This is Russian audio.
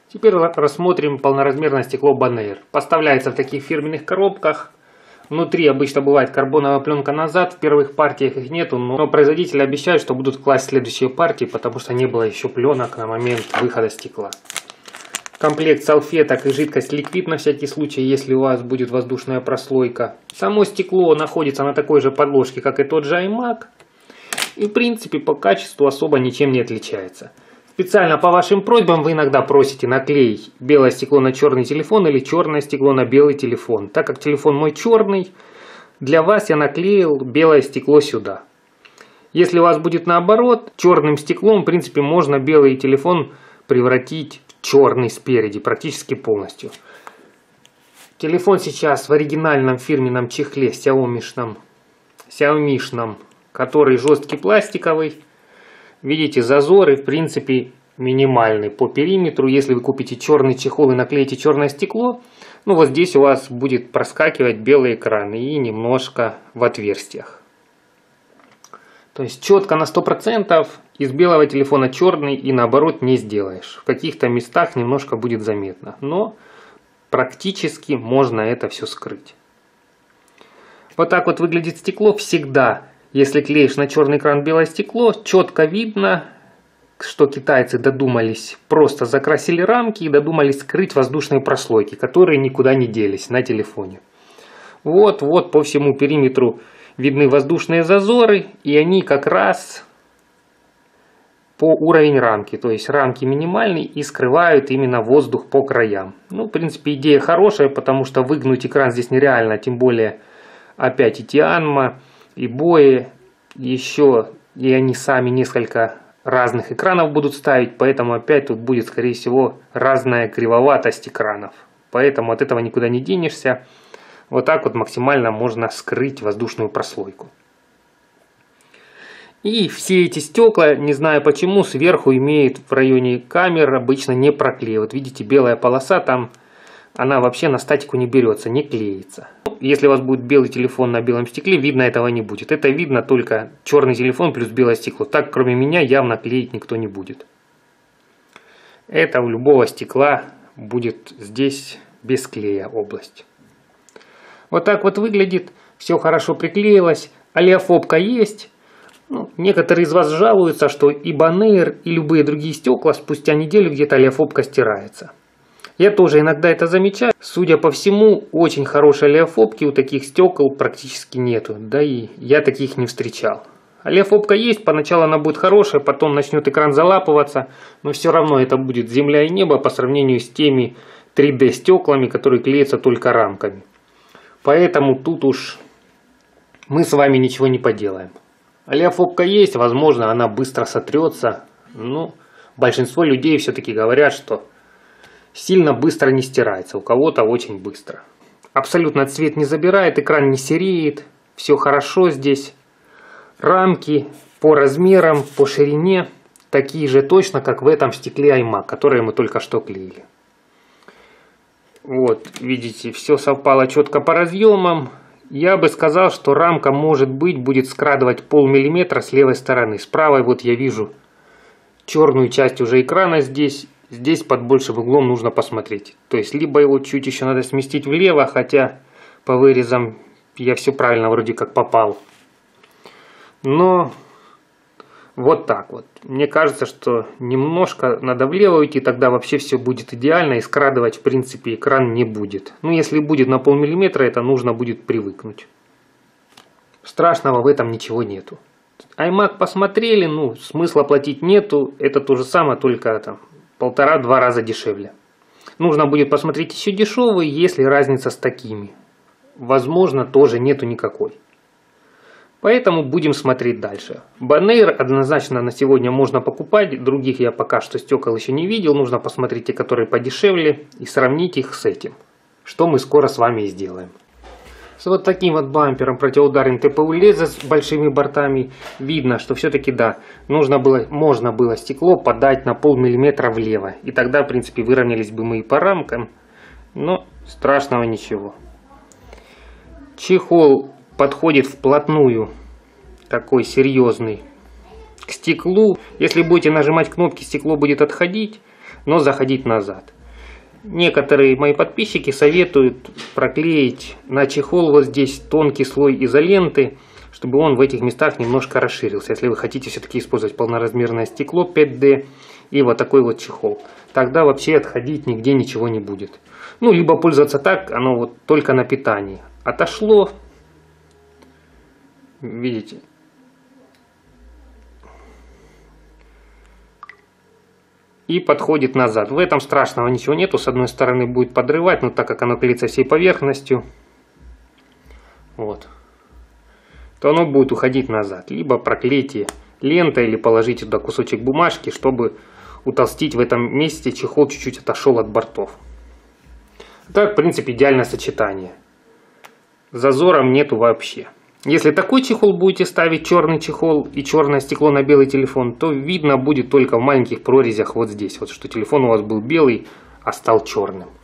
Теперь рассмотрим полноразмерное стекло Bonaire. Поставляется в таких фирменных коробках. Внутри обычно бывает карбоновая пленка назад, в первых партиях их нету, но производители обещают, что будут класть следующие партии, потому что не было еще пленок на момент выхода стекла. Комплект салфеток и жидкость ликвид на всякий случай, если у вас будет воздушная прослойка. Само стекло находится на такой же подложке, как и тот же iMac. И в принципе по качеству особо ничем не отличается. Специально по вашим просьбам вы иногда просите наклеить белое стекло на черный телефон или черное стекло на белый телефон. Так как телефон мой черный, для вас я наклеил белое стекло сюда. Если у вас будет наоборот, черным стеклом в принципе можно белый телефон превратить в черный спереди практически полностью. Телефон сейчас в оригинальном фирменном чехле Xiaomi-шном, который жесткий пластиковый. Видите, зазоры в принципе минимальны по периметру. Если вы купите черный чехол и наклеите черное стекло, ну вот здесь у вас будет проскакивать белый экран и немножко в отверстиях. То есть четко на 100% из белого телефона черный и наоборот не сделаешь. В каких-то местах немножко будет заметно, но практически можно это все скрыть. Вот так вот выглядит стекло всегда. Если клеишь на черный экран белое стекло, четко видно, что китайцы додумались, просто закрасили рамки и додумались скрыть воздушные прослойки, которые никуда не делись на телефоне. Вот по всему периметру видны воздушные зазоры, и они как раз по уровень рамки. То есть рамки минимальные и скрывают именно воздух по краям. Ну, в принципе, идея хорошая, потому что выгнуть экран здесь нереально, тем более опять и Tianma, и Boye, еще и они сами несколько разных экранов будут ставить, поэтому опять тут будет, скорее всего, разная кривоватость экранов. Поэтому от этого никуда не денешься. Вот так вот максимально можно скрыть воздушную прослойку. И все эти стекла, не знаю почему, сверху имеют в районе камер обычно не проклеивают. Видите, белая полоса там, она вообще на статику не берется, не клеится. Если у вас будет белый телефон на белом стекле, видно этого не будет. Это видно только черный телефон плюс белое стекло. Так, кроме меня, явно клеить никто не будет. Это у любого стекла будет здесь без клея область. Вот так вот выглядит. Все хорошо приклеилось. Олеофобка есть. Ну, некоторые из вас жалуются, что и Bonaire, и любые другие стекла спустя неделю где-то олеофобка стирается. Я тоже иногда это замечаю. Судя по всему, очень хорошей олеофобки у таких стекол практически нету. Да и я таких не встречал. Олеофобка есть, поначалу она будет хорошая, потом начнет экран залапываться. Но все равно это будет земля и небо по сравнению с теми 3D стеклами, которые клеятся только рамками. Поэтому тут уж мы с вами ничего не поделаем. Олеофобка есть, возможно она быстро сотрется. Но большинство людей все-таки говорят, что сильно быстро не стирается, у кого-то очень быстро. Абсолютно цвет не забирает, экран не сереет, все хорошо здесь. Рамки по размерам, по ширине такие же точно, как в этом стекле iMac, которое мы только что клеили. Вот, видите, все совпало четко по разъемам. Я бы сказал, что рамка, может быть, будет скрадывать полмиллиметра с левой стороны. С правой вот я вижу черную часть уже экрана здесь. Здесь под большим углом нужно посмотреть. То есть, либо его чуть еще надо сместить влево, хотя по вырезам я все правильно вроде как попал. Но вот так вот. Мне кажется, что немножко надо влево уйти, тогда вообще все будет идеально и скрадывать в принципе экран не будет. Ну, если будет на полмиллиметра, это нужно будет привыкнуть. Страшного в этом ничего нету. iMac посмотрели, ну, смысла платить нету. Это то же самое, только там 1,5-2 раза дешевле. Нужно будет посмотреть еще дешевые, если разница с такими. Возможно, тоже нету никакой. Поэтому будем смотреть дальше. Bonaire однозначно на сегодня можно покупать. Других я пока что стекол еще не видел. Нужно посмотреть те, которые подешевле, и сравнить их с этим. Что мы скоро с вами и сделаем. С вот таким вот бампером противоударным ТПУ леза с большими бортами видно, что все-таки да, можно было стекло подать на полмиллиметра влево. И тогда, в принципе, выровнялись бы мы и по рамкам. Но страшного ничего. Чехол подходит вплотную, такой серьезный, к стеклу. Если будете нажимать кнопки, стекло будет отходить, но заходить назад. некоторые мои подписчики советуют проклеить на чехол вот здесь тонкий слой изоленты, чтобы он в этих местах немножко расширился. Если вы хотите все-таки использовать полноразмерное стекло 5D и вот такой вот чехол, тогда вообще отходить нигде ничего не будет. Ну, либо пользоваться так, оно вот только на питании. Отошло, видите, и подходит назад. В этом страшного ничего нету. С одной стороны будет подрывать, но так как оно клеится всей поверхностью, вот, то оно будет уходить назад. Либо проклейте лентой или положите туда кусочек бумажки, чтобы утолстить в этом месте. Чехол чуть-чуть отошел от бортов. Так, в принципе, идеальное сочетание. Зазором нету вообще. Если такой чехол будете ставить, черный чехол и черное стекло на белый телефон, то видно будет только в маленьких прорезях вот здесь. Вот что телефон у вас был белый, а стал черным.